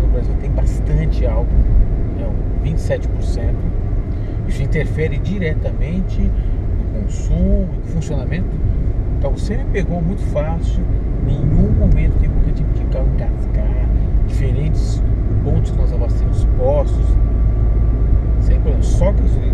no Brasil tem bastante álcool, 27%. Isso interfere diretamente no consumo, no funcionamento. Então você me pegou muito fácil, nenhum momento que eu tive que carro engasgar, diferentes pontos que nós abastecemos postos, sem problema, só gasolina.